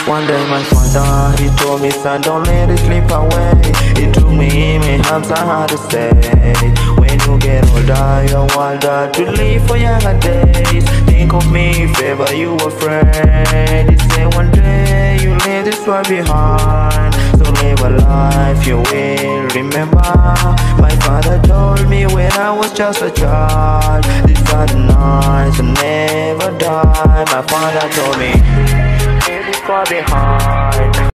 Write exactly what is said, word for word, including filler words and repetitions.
One day my father, he told me, son, don't let it slip away. He took me in my arms, I had to say, when you get older, you're older to live for younger days. Think of me if ever you were afraid. He said one day you leave this world behind, so live a life you will remember. My father told me when I was just a child, these are the nights that never die. My father told me, leave this world behind.